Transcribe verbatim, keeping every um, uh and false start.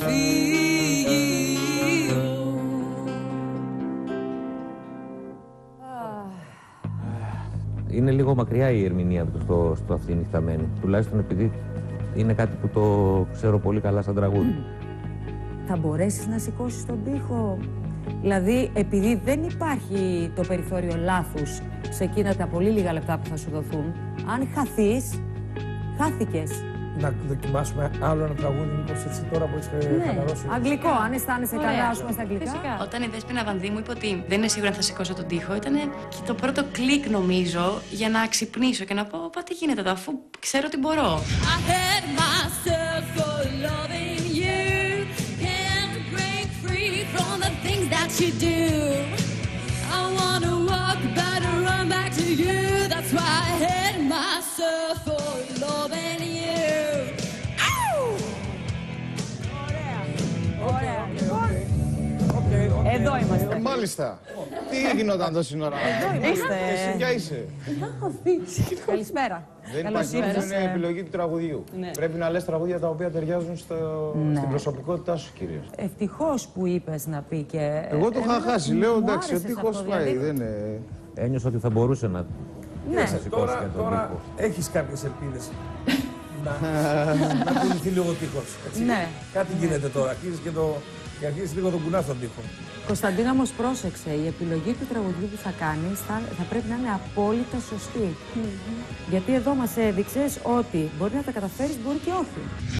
Είναι λίγο μακριά η ερμηνεία του στο, στο αυτή νυχταμένη. Τουλάχιστον επειδή είναι κάτι που το ξέρω πολύ καλά σαν τραγούδι. Θα μπορέσεις να σηκώσεις τον τοίχο? Δηλαδή, επειδή δεν υπάρχει το περιθώριο λάθους σε εκείνα τα πολύ λίγα λεπτά που θα σου δοθούν, αν χαθείς, χάθηκες. Να δοκιμάσουμε άλλο ένα τραγούδι, μήπως έτσι τώρα που είσαι ναι. χαλαρώσει. Αγγλικό, αν αισθάνεσαι καλά, ας πούμε στα αγγλικά. Φυσικά. Όταν η Δέσποινα Βανδύ μου είπε ότι δεν είναι σίγουρα αν θα σηκώσω τον τοίχο, ήταν και το πρώτο κλικ νομίζω για να ξυπνήσω και να πω: Πα, τι γίνεται εδώ, αφού ξέρω ότι μπορώ. Εδώ είμαστε. Μάλιστα. Τι γινόταν τόση ώρα? Εδώ είμαστε. Εσύ ποια είσαι? Καλησπέρα. Δεν υπάρχει, είναι επιλογή του τραγουδιού. Ναι. Πρέπει να λες τραγούδια τα οποία ταιριάζουν στο... ναι. στην προσωπικότητά σου κυρίως. Ευτυχώς που είπες να πει και... Εγώ το είχα χάσει. Λέω εντάξει, ο τείχος αυτό, πάει. δηλαδή... Δεν είναι... Ένιωσα ότι θα μπορούσε να... Ναι. Τώρα, τώρα έχεις κάποιες ελπίδες να, να κουνηθεί λίγο ο τείχος. Ναι. Κάτι γίνεται τώρα. Αρχίζεις και το... Και αρχίζεις λίγο τον κουνά στον τοίχο. Κωνσταντίνα, όμως πρόσεξε, η επιλογή του τραγουδιού που θα κάνεις θα, θα πρέπει να είναι απόλυτα σωστή. Mm-hmm. Γιατί εδώ μας έδειξες ότι μπορεί να τα καταφέρεις, μπορεί και όχι.